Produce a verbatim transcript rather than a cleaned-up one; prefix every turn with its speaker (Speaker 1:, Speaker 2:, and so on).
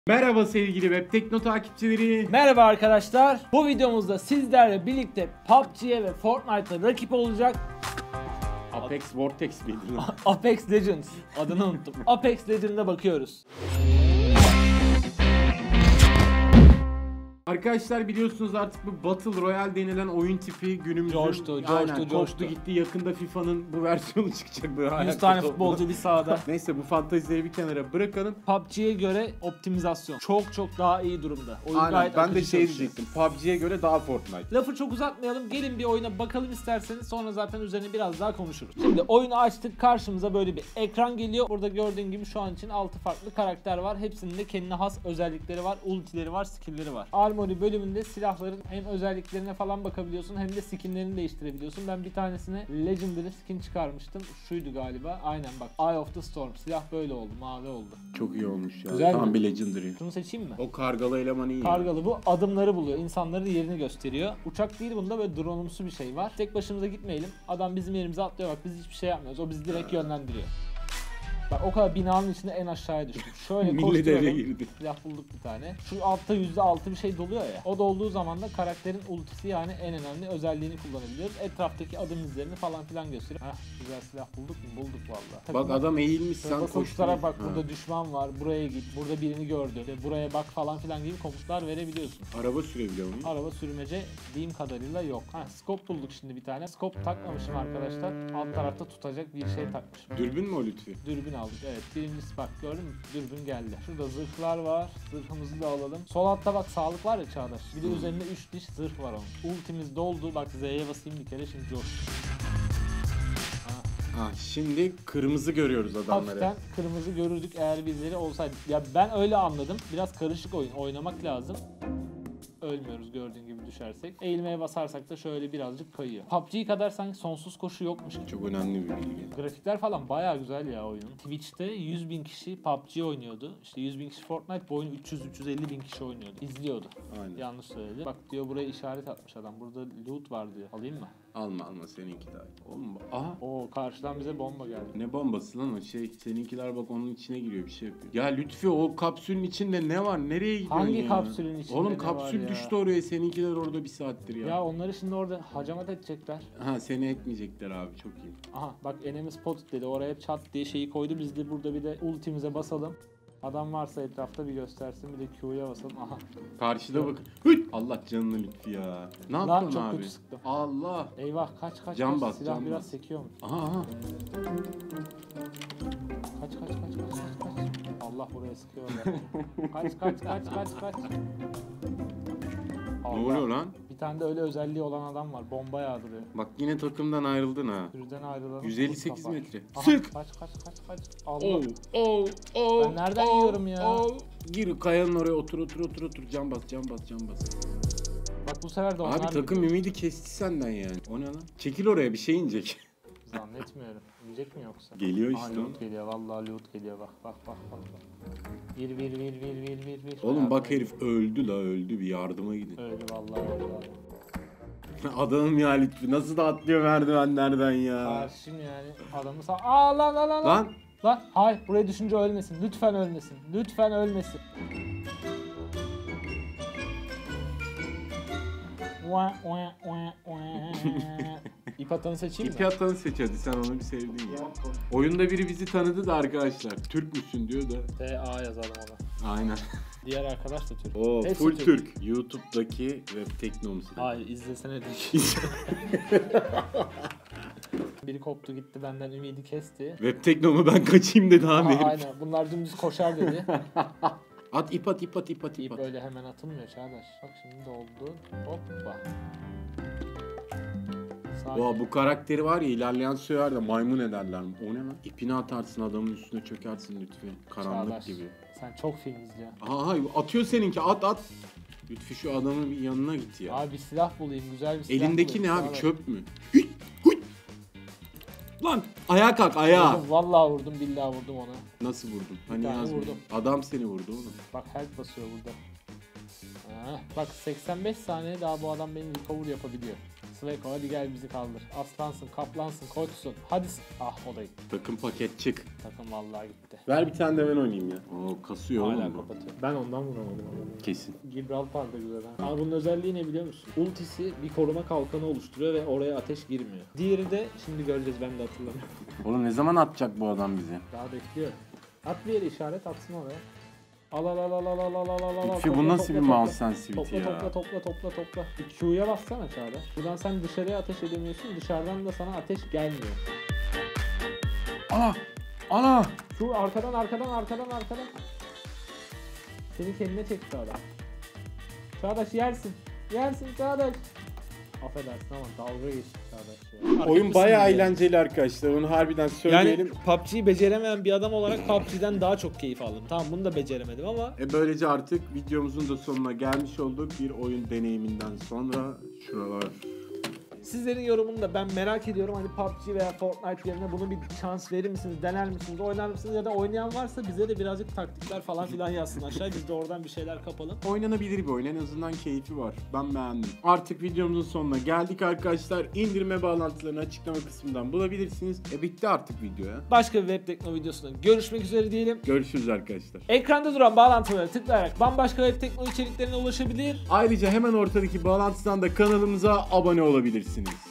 Speaker 1: Merhaba sevgili Web Tekno takipçileri.
Speaker 2: Merhaba arkadaşlar. Bu videomuzda sizlerle birlikte P U B G'ye ve Fortnite'a rakip olacak
Speaker 1: Apex Vortex miydi?
Speaker 2: Apex Legends adını unuttum. Apex Legends'a bakıyoruz.
Speaker 1: Arkadaşlar biliyorsunuz artık bu Battle Royale denilen oyun tipi günümüzün
Speaker 2: Coştu, coştu,
Speaker 1: aynen,
Speaker 2: coştu.
Speaker 1: coştu gitti. Yakında FIFA'nın bu versiyonu çıkacak böyle.
Speaker 2: yüz tane futbolcu bir sahada.
Speaker 1: Neyse bu fantezileri bir kenara bırakalım.
Speaker 2: P U B G'ye göre optimizasyon çok çok daha iyi durumda. Oyun
Speaker 1: Aynen
Speaker 2: gayet
Speaker 1: ben de
Speaker 2: akıcı
Speaker 1: şey
Speaker 2: çalışıyor.
Speaker 1: diyecektim. P U B G'ye göre daha Fortnite.
Speaker 2: Lafı çok uzatmayalım. Gelin bir oyuna bakalım isterseniz. Sonra zaten üzerine biraz daha konuşuruz. Şimdi oyunu açtık. Karşımıza böyle bir ekran geliyor. Burada gördüğün gibi şu an için altı farklı karakter var. Hepsinin de kendine has özellikleri var. Ultileri var, skill'leri var. Armory bölümünde silahların hem özelliklerine falan bakabiliyorsun hem de skinlerini değiştirebiliyorsun. Ben bir tanesine Legendary skin çıkarmıştım. Şuydu galiba. Aynen bak. Eye of the Storm. Silah böyle oldu. Mavi oldu.
Speaker 1: Çok iyi olmuş ya.
Speaker 2: Güzel
Speaker 1: Tam
Speaker 2: mi?
Speaker 1: bir Legendary.
Speaker 2: Şunu seçeyim mi?
Speaker 1: O kargalı eleman iyi.
Speaker 2: Kargalı bu. Adımları buluyor. İnsanların yerini gösteriyor. Uçak değil bunda, böyle drone'umsu bir şey var. Tek başımıza gitmeyelim. Adam bizim yerimize atlıyor, bak biz hiçbir şey yapmıyoruz. O bizi direkt yönlendiriyor. Bak o kadar binanın içinde en aşağıya düştüm. Şöyle
Speaker 1: Millet eve
Speaker 2: koşturalım.
Speaker 1: girdi.
Speaker 2: Silah bulduk bir tane. Şu altta yüzde altı bir şey doluyor ya. O dolduğu zaman da karakterin ultisi, yani en önemli özelliğini kullanabiliyoruz. Etraftaki adım izlerini falan filan gösteriyor. Hah, güzel silah bulduk mu? Bulduk vallahi.
Speaker 1: Bak adam eğilmiş, sen
Speaker 2: Basılı
Speaker 1: koştun.
Speaker 2: tutarak bak
Speaker 1: Ha.
Speaker 2: burada düşman var. Buraya git. Burada birini gördü. İşte buraya bak falan filan gibi komutlar verebiliyorsun.
Speaker 1: Araba sürebiliyor muyum?
Speaker 2: Araba sürmece diyeyim kadarıyla yok. Ha, scope bulduk şimdi bir tane. Scope takmamışım arkadaşlar. Alt tarafta tutacak bir şey takmışım.
Speaker 1: Dürbün mü o Lütfi?
Speaker 2: Dürbün aldık. Evet, birincisi bak gördün mü? Dürbün geldi. Şurada zırhlar var. Zırhımızı da alalım. Sol altta bak sağlık var ya Çağdaş. Bir de
Speaker 1: Hmm.
Speaker 2: üzerinde üç diş zırh var onun. Ultimiz doldu. Bak Z'ye basayım bir kere, şimdi coş.
Speaker 1: Ha, şimdi kırmızı görüyoruz adamları.
Speaker 2: Hafiften kırmızı görürdük eğer birileri olsaydı. Ya ben öyle anladım. Biraz karışık oyun. Oynamak lazım. Ölmüyoruz gördüğün gibi düşersek. Eğilmeye basarsak da şöyle birazcık kayıyor. P U B G kadar sanki sonsuz koşu yokmuş gibi.
Speaker 1: Çok önemli bir bilgi.
Speaker 2: Grafikler falan bayağı güzel ya oyunun. Twitch'te yüz bin kişi P U B G oynuyordu. İşte yüz bin kişi Fortnite, bu oyunu üç yüz üç yüz elli bin kişi oynuyordu. İzliyordu.
Speaker 1: Aynen.
Speaker 2: Yanlış söyledi. Bak diyor, buraya işaret atmış adam. Burada loot var diyor. Alayım mı?
Speaker 1: Alma alma, seninki daha iyi. Oğlum bu- aha.
Speaker 2: Oo, karşıdan bize bomba geldi.
Speaker 1: Ne bombası lan o şey, seninkiler bak onun içine giriyor, bir şey yapıyor. Ya Lütfi, o kapsülün içinde ne var? Nereye gidiyorsun
Speaker 2: Hangi
Speaker 1: ya?
Speaker 2: kapsülün içinde
Speaker 1: Oğlum
Speaker 2: ne
Speaker 1: kapsül
Speaker 2: var ya?
Speaker 1: düştü oraya, seninkiler orada bir saattir ya.
Speaker 2: Ya onları şimdi orada hacamat edecekler.
Speaker 1: Ha, seni etmeyecekler abi, çok iyi.
Speaker 2: Aha bak enemy spot dedi. Oraya çat diye şeyi koydu. Biz de burada bir de ultimize basalım. Adam varsa etrafta bir göstersin. Bir de Q'ya basalım. Aha.
Speaker 1: Karşıda bak. Hıt! Allah canını Lütfi ya. Ne
Speaker 2: Lan
Speaker 1: yaptın
Speaker 2: çok
Speaker 1: abi?
Speaker 2: kötü sıktım.
Speaker 1: Allah.
Speaker 2: Eyvah kaç kaç
Speaker 1: Can
Speaker 2: kaç.
Speaker 1: bas,
Speaker 2: Silah
Speaker 1: can
Speaker 2: biraz
Speaker 1: bas.
Speaker 2: sekiyor mu?
Speaker 1: Aha aha.
Speaker 2: Kaç kaç kaç kaç kaç kaç. Allah buraya sıkıyorlar. Kaç kaç kaç kaç kaç.
Speaker 1: Ne
Speaker 2: Allah.
Speaker 1: oluyor lan?
Speaker 2: Bir tane de öyle özelliği olan adam var. Bomba yağdırıyor.
Speaker 1: Bak yine takımdan ayrıldın ha.
Speaker 2: Sürüden ayrılalım.
Speaker 1: yüz elli sekiz
Speaker 2: Kafa.
Speaker 1: metre.
Speaker 2: Aha,
Speaker 1: Sık.
Speaker 2: Kaç kaç kaç kaç. Allah.
Speaker 1: Oh, oh, oh,
Speaker 2: Ben nereden
Speaker 1: oh,
Speaker 2: yiyorum ya?
Speaker 1: oh. Gir kayanın oraya, otur otur otur otur. Can bas, can bas, can bas.
Speaker 2: Bak bu sefer de onlar
Speaker 1: Abi takım
Speaker 2: gidiyor.
Speaker 1: ümidi kesti senden yani. O ne lan? Çekil oraya, bir şey inecek.
Speaker 2: Zannetmiyorum. Yiyecek mi yoksa?
Speaker 1: Geliyor
Speaker 2: Aa,
Speaker 1: işte
Speaker 2: loot geliyor. Vallahi loot geliyor. Bak bak bak bak. bak. Bir bir bir bir bir bir bir.
Speaker 1: Oğlum bak,
Speaker 2: Yardıma
Speaker 1: herif öldü la, öldü, bir yardıma gidin.
Speaker 2: git. Öldü vallahi öldü abi.
Speaker 1: Adamım ya Lütfi, nasıl da atlıyor merdivenlerden ya.
Speaker 2: Karşım yani adamı sağ... Aa lan lan lan.
Speaker 1: Lan
Speaker 2: Lan hayır, buraya düşünce ölmesin. Lütfen ölmesin. Lütfen ölmesin. Ua, ua, ua, ua. İp atanı seçeyim mi?
Speaker 1: ipi atanı seç hadi, sen onu bir sevdin ya. Oyunda biri bizi tanıdı da arkadaşlar. Türk müsün diyor da.
Speaker 2: T A yazalım ona.
Speaker 1: Aynen.
Speaker 2: Diğer arkadaş da Türk.
Speaker 1: Oo,
Speaker 2: Hepsi
Speaker 1: full
Speaker 2: Türk.
Speaker 1: Türk. YouTube'daki Web Tekno musun?
Speaker 2: Hayır, izlesene değil. Biri koptu gitti, benden ümidi kesti.
Speaker 1: Web Tekno mu, ben kaçayım dedi
Speaker 2: Aha,
Speaker 1: abi herif.
Speaker 2: aynen, bunlar dümdüz koşar dedi.
Speaker 1: At ip at ip at ip at ip
Speaker 2: İp
Speaker 1: at.
Speaker 2: öyle hemen atılmıyor Çağdaş. Bak şimdi doldu. Hoppa. Sakin.
Speaker 1: Oha, bu karakteri var ya, ilerleyen sürer de maymun ederler mi? O ne lan? İpini atarsın, adamın üstüne çökersin Lütfi. Karanlık
Speaker 2: Çağdaş,
Speaker 1: gibi.
Speaker 2: sen çok film izliyorsun.
Speaker 1: Aha atıyor seninki, at at. Lütfi şu adamın bir yanına git ya.
Speaker 2: Abi bir silah bulayım, güzel bir silah
Speaker 1: Elindeki
Speaker 2: bulayım.
Speaker 1: ne abi,
Speaker 2: Çağdaş.
Speaker 1: çöp mü? Hüt, hüt. Lan ayağa kalk, ayağa.
Speaker 2: Vurdum, vallahi vurdum, billahi vurdum ona.
Speaker 1: Nasıl vurdun? Hani
Speaker 2: tane
Speaker 1: yazmıyor.
Speaker 2: vurdum.
Speaker 1: Adam seni vurdu oğlum.
Speaker 2: Bak health basıyor burada. Ha, bak seksen beş saniye daha bu adam beni recover yapabiliyor. Sveko hadi gel bizi kaldır. Aslansın, kaplansın, koçsun. Hadi. s- Ah, o da gitti.
Speaker 1: Takım paket çık.
Speaker 2: Takım vallahi gitti.
Speaker 1: Ver bir tane de ben oynayayım ya. Oo kasıyor
Speaker 2: Hala
Speaker 1: oğlum bu.
Speaker 2: kapatıyor. Ben ondan vuramadım adamı.
Speaker 1: Kesin.
Speaker 2: Gibraltar da güzel ha. Ama bunun özelliği ne biliyor musun? Ultisi bir koruma kalkanı oluşturuyor ve oraya ateş girmiyor. Diğeri de şimdi göreceğiz, ben de hatırlamıyorum.
Speaker 1: Oğlum ne zaman atacak bu adam bizi?
Speaker 2: Daha bekliyor. At bir yere işaret atsın oraya. Al al al al al al al al al al.
Speaker 1: Lütfi bu nasıl bir mouse sensitivity
Speaker 2: Topla
Speaker 1: ya?
Speaker 2: topla topla topla topla. Bir Q'ya bassana Çağrı. Buradan sen dışarıya ateş edemiyorsun. Dışarıdan da sana ateş gelmiyor.
Speaker 1: Ana! Ana!
Speaker 2: Şu arkadan arkadan arkadan arkadan. Seni kendine çekti adam. Çağdaş yersin. Yersin Çağdaş. Affedersin ama dalga geçtik Çağdaş ya.
Speaker 1: Oyun bayağı
Speaker 2: Arkadaşısın
Speaker 1: eğlenceli arkadaşlar. Onu harbiden
Speaker 2: Yani
Speaker 1: söyleyelim.
Speaker 2: P U B G'yi beceremeyen bir adam olarak P U B G'den daha çok keyif aldım. Tamam, bunu da beceremedim ama
Speaker 1: E böylece artık videomuzun da sonuna gelmiş olduk. Bir oyun deneyiminden sonra şuralar.
Speaker 2: sizlerin yorumunu da ben merak ediyorum. Hani P U B G veya Fortnite yerine bunu bir şans verir misiniz, dener misiniz, oynar mısınız, ya da oynayan varsa bize de birazcık taktikler falan filan yazsın aşağıya. Biz de oradan bir şeyler kapalım.
Speaker 1: Oynanabilir bir oyun. En azından keyfi var. Ben beğendim. Artık videomuzun sonuna geldik arkadaşlar. İndirme bağlantılarını açıklama kısmından bulabilirsiniz. E bitti artık video ya.
Speaker 2: Başka bir web tekno videosunda görüşmek üzere diyelim.
Speaker 1: Görüşürüz arkadaşlar.
Speaker 2: Ekranda duran bağlantılara tıklayarak bambaşka web tekno içeriklerine ulaşabilir.
Speaker 1: Ayrıca hemen ortadaki bağlantıdan da kanalımıza abone olabilirsiniz.